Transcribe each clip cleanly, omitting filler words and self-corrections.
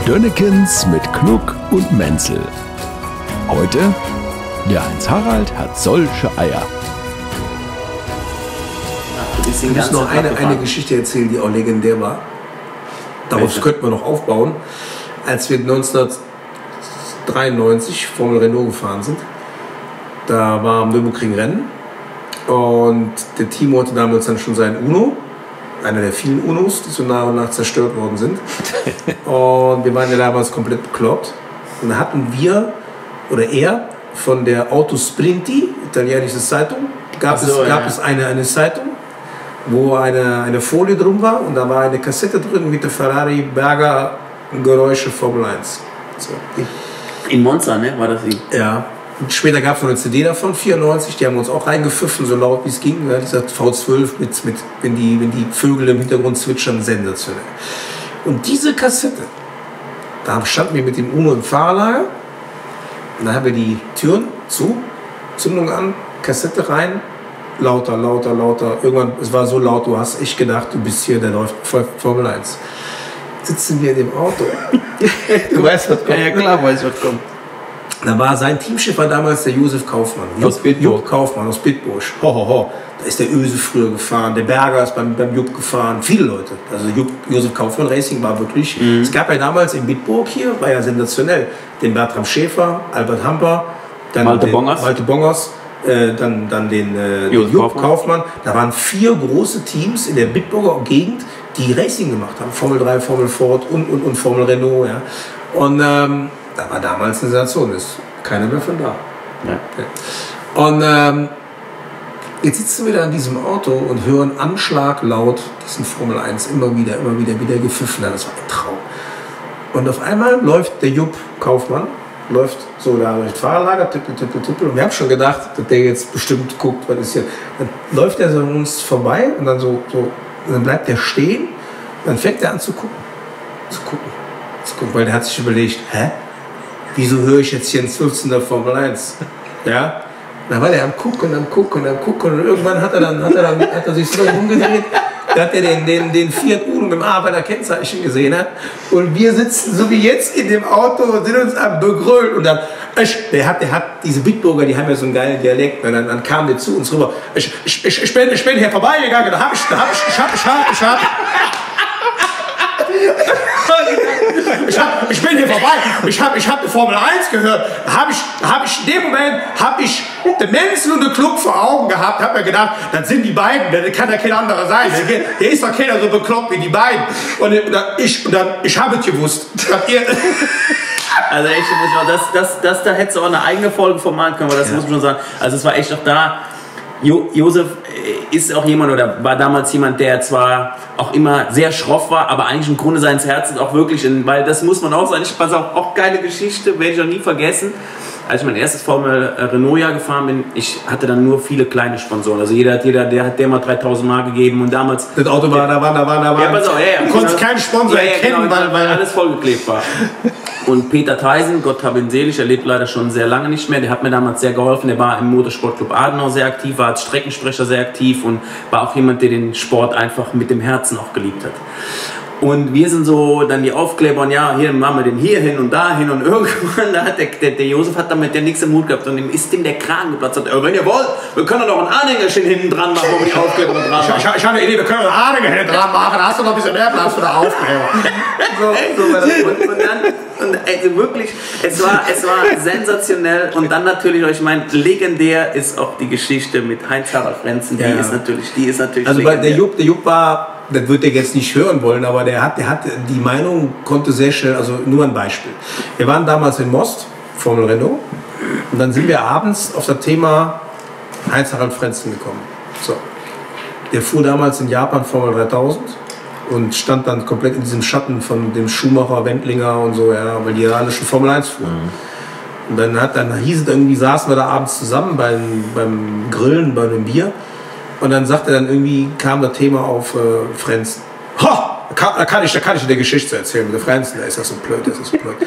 Dönnekens mit Knuck und Menzel. Heute, der Heinz-Harald hat solche Eier. Ich muss noch eine Geschichte erzählen, die auch legendär war. Darauf könnten wir noch aufbauen. Als wir 1993 Formel Renault gefahren sind, da war am Nürburgring-Rennen und der Timo hatte damals dann schon seinen Uno, einer der vielen Unos, die so nach und nach zerstört worden sind. Und wir waren ja damals komplett bekloppt. Und da hatten wir, oder er, von der Autosprinti, italienische Zeitung, gab es eine Zeitung, wo eine Folie drum war und da war eine Kassette drin mit der Ferrari Berger Geräusche Formel 1. So. In Monza, ne? War das die? Ja. Und später gab es noch eine CD davon, 94, die haben uns auch reingepfiffen, so laut wie es ging. Ja, dieser V12 mit wenn die Vögel im Hintergrund zwitschern, sensationell. Und diese Kassette, da standen wir mit dem Uno im Fahrerlager, und da haben wir die Türen zu, Zündung an, Kassette rein, lauter. Irgendwann, es war so laut, du hast echt gedacht, du bist hier, der läuft Formel 1. Sitzen wir in dem Auto. Du weißt, was kommt. Ja, klar, weiß, was kommt. Da war sein Teamchef war damals der Josef Kaufmann. Jupp Kaufmann aus Bitburg. Da ist der Öse früher gefahren, der Berger ist beim Jupp gefahren, viele Leute. Also Josef Kaufmann Racing war wirklich. Es gab ja damals in Bitburg hier, war ja sensationell, den Bertram Schäfer, Albert Hamper, dann Malte Bongers, dann den Jupp Kaufmann. Da waren 4 große Teams in der Bitburger Gegend, die Racing gemacht haben. Formel 3, Formel Ford und Formel Renault. Ja. Und da war damals eine Sensation, ist keiner mehr von da. Ja. Und jetzt sitzen wir da in diesem Auto und hören Anschlag laut diesen Formel 1 immer wieder gepfiffen. Das war ein Traum. Und auf einmal läuft der Jupp Kaufmann, läuft so da durch das Fahrerlager, tippel. Und wir haben schon gedacht, dass der jetzt bestimmt guckt, was ist hier. Dann läuft er so an uns vorbei und dann und dann bleibt er stehen. Und dann fängt er an zu gucken, weil der hat sich überlegt, wieso höre ich jetzt hier einen 15er Formel 1? Ja? Dann war der am Gucken und irgendwann hat er sich so rumgedreht, da hat er den Fiat Uno mit dem Arbeiter Kennzeichen gesehen hat und wir sitzen so wie jetzt in dem Auto und sind uns am begrölen und dann der hat diese Bitburger, die haben ja so einen geilen Dialekt und dann kam der zu uns rüber, ich bin hier vorbeigegangen, ich bin hier vorbei, ich hab die Formel 1 gehört, in dem Moment habe ich den Menzel und den Club vor Augen gehabt, habe mir gedacht, das sind die beiden, das kann ja kein anderer sein, der ist doch keiner so bekloppt wie die beiden. Und ich habe es gewusst. Also echt, da hättest du auch eine eigene Folge von machen können, aber das muss man schon sagen. Also es war echt auch da. Josef ist auch jemand oder war damals jemand, der zwar auch immer sehr schroff war, aber eigentlich im Grunde seines Herzens auch wirklich, weil das muss man auch sagen, ich pass auf, auch geile Geschichte, werde ich auch nie vergessen. Als ich mein erstes Formel Renault-Jahr gefahren bin, ich hatte dann nur viele kleine Sponsoren. Also jeder hat der mal 3.000 Mark gegeben und damals... Das Auto war, da war. Ja, pass auf, du konntest keinen Sponsor erkennen, genau, weil alles vollgeklebt war. Und Peter Theisen, Gott hab ihn selig, er lebt leider schon sehr lange nicht mehr, der hat mir damals sehr geholfen, der war im Motorsportclub Adenau sehr aktiv, war als Streckensprecher sehr aktiv und war auch jemand, der den Sport einfach mit dem Herzen auch geliebt hat. Und wir sind so dann die Aufkleber und ja, hier machen wir den hier hin und da hin und irgendwann, da hat der Josef hat damit ja nichts im Mut gehabt und ihm ist dem der Kragen geplatzt. Wenn ihr wollt, wir können doch ein Anhängerchen hinten dran machen, wo wir die Aufkleber dran machen. Ich habe eine Idee, wir können einen Anhänger hinten dran machen, da hast du noch ein bisschen mehr Platz für den Aufkleber. So war das. Und also wirklich, es war sensationell und dann natürlich, ich meine, legendär ist auch die Geschichte mit Heinz-Harald Frentzen, die ist natürlich also legendär. Der Jupp war, das wird er jetzt nicht hören wollen, aber der hat die Meinung, konnte sehr schnell, also nur ein Beispiel. Wir waren damals in Most, Formel Renault, und dann sind wir abends auf das Thema Heinz-Harald Frentzen gekommen. So. Der fuhr damals in Japan Formel 3000 und stand dann komplett in diesem Schatten von dem Schumacher, Wendlinger und so, ja, weil die ja alle schon Formel 1 fuhren. Und dann hieß es irgendwie, saßen wir da abends zusammen beim Grillen, bei einem Bier. Und dann sagte er dann irgendwie, kam das Thema auf Frenzen. Da kann ich dir die Geschichte erzählen mit der Frenzen. Da ist das so blöd, jetzt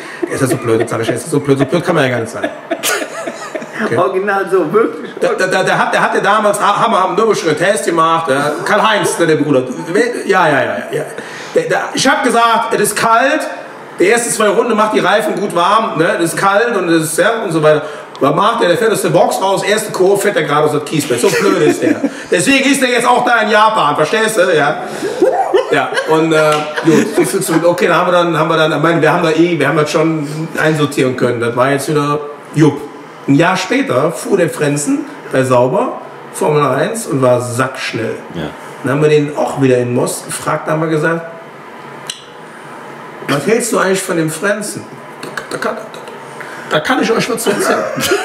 so blöd kann man ja gar nicht sein. Okay. Original so, wirklich. Der hat ja damals, haben wir einen Nürburgring Test gemacht, Karl-Heinz, der Bruder. Ja. Ich habe gesagt, es ist kalt, Die ersten 2 Runden macht die Reifen gut warm, ne? Das ist kalt und das ist und so weiter. Was macht der? Der fährt aus der Box raus, erste Kurve, fährt er gerade aus der Kiesbett. So blöd ist der. Deswegen ist der jetzt auch da in Japan, verstehst du? Ja. Ja, und gut, okay, dann haben wir dann, ich meine, wir haben das schon einsortieren können. Das war jetzt wieder Jupp. Ein Jahr später fuhr der Frenzen bei Sauber Formel 1 und war sackschnell. Ja. Dann haben wir den auch wieder in Most gefragt, haben wir gesagt, was hältst du eigentlich von dem Frenzen? Da kann ich euch was zu erzählen.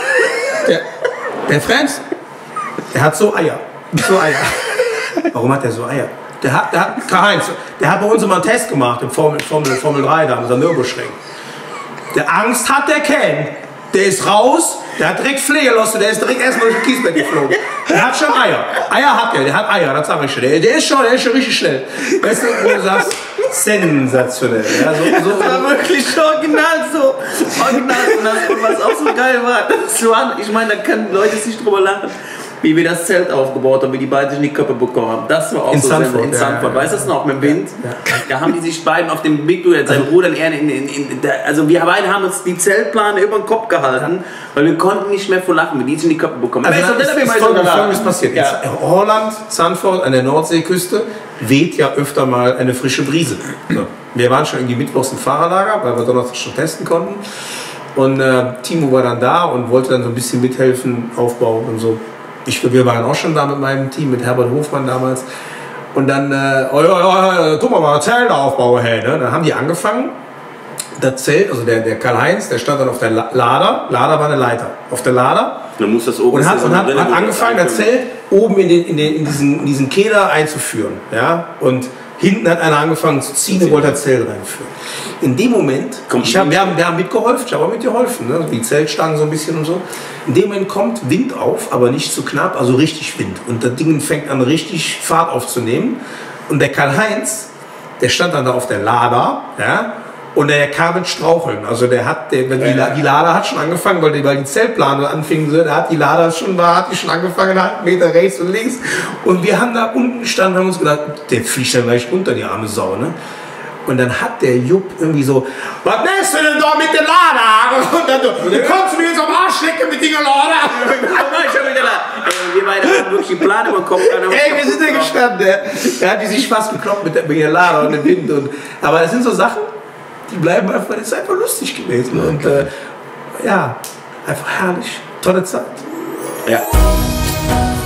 Der Frenz, der hat so Eier. So Eier. Warum hat der so Eier? Der hat Karl-Heinz, der hat bei uns immer einen Test gemacht im Formel 3 da, am Nürburgring. Der Angst hat der Ken. Der ist raus, der hat direkt Pflegelosse, der ist direkt erstmal durch den Kiesbett geflogen. Der hat schon Eier. Eier hat der hat Eier, das sag ich schon. Der ist schon richtig schnell. Weißt du, wo du sagst, sensationell. Ja, so war wirklich original so. Und was auch so geil war, ich meine, da können Leute sich drüber lachen, wie wir das Zelt aufgebaut haben, wie die beiden sich in die Köpfe bekommen haben. Das war auch in so Sanford, in Sanford. Weißt du das noch, mit dem Wind? Ja. Da haben die sich beiden auf dem Big Duel, sein Bruder also wir beide haben uns die Zeltplane über den Kopf gehalten, weil wir konnten nicht mehr vor Lachen, wenn die sich in die Köpfe bekommen. Also Folgendes passiert. Ja. In Holland, Sanford, an der Nordseeküste, weht ja öfter mal eine frische Brise. So. Wir waren schon irgendwie mittwochs im Fahrerlager, weil wir Donnerstag schon testen konnten. Und Timo war dann da und wollte dann so ein bisschen mithelfen, Aufbau und so. Wir waren auch schon da mit meinem Team, mit Herbert Hofmann damals. Und dann, guck mal, Zeltaufbau, hey, ne? Dann haben die angefangen. Das Zelt, also der Karl-Heinz, der stand dann auf der Lader. Lader war eine Leiter. Auf der Lader. Dann muss das oben und hat angefangen, das Zelt oben in diesen Kehler einzuführen. Ja? Und hinten hat einer angefangen zu ziehen und wollte das Zelt reinführen. In dem Moment, wir haben mitgeholfen, ich habe auch mitgeholfen, ne? Die Zeltstangen so ein bisschen und so. In dem Moment kommt Wind auf, aber nicht zu knapp, also richtig Wind. Und das Ding fängt an, richtig Fahrt aufzunehmen. Und der Karl-Heinz, der stand dann da auf der Lader, ja? Und der kam mit Straucheln. Also die Lader hat schon angefangen, weil die Zeltplane anfing, hat die Lader schon angefangen, einen Meter rechts und links. Und wir haben da unten gestanden und haben uns gedacht, der fliegt dann gleich runter, die arme Sau. Ne? Und dann hat der Jupp irgendwie so, was machst du denn da mit der Lader? Und dann so, du kommst mir jetzt am Arsch lecken mit dieser Lader. Wir beide haben wirklich die Plane über den Kopf. Ey, wir sind da gestanden. Der hat die sich fast gekloppt mit der Lader und dem Wind. Aber das sind so Sachen, die bleiben einfach, das ist einfach lustig gewesen. Und ja, einfach herrlich. Tolle Zeit. Ja.